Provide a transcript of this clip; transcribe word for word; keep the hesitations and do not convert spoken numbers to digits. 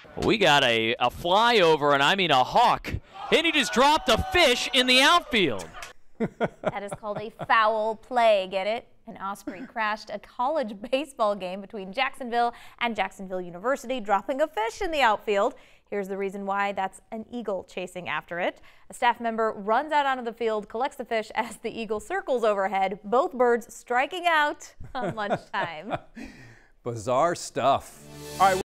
We got a, a flyover, and I mean a hawk, and he just dropped a fish in the outfield. That is called a foul play, get it? An Osprey crashed a college baseball game between Jacksonville and Jacksonville University, dropping a fish in the outfield. Here's the reason why: that's an eagle chasing after it. A staff member runs out onto the field, collects the fish as the eagle circles overhead, both birds striking out on lunchtime. Bizarre stuff. All right.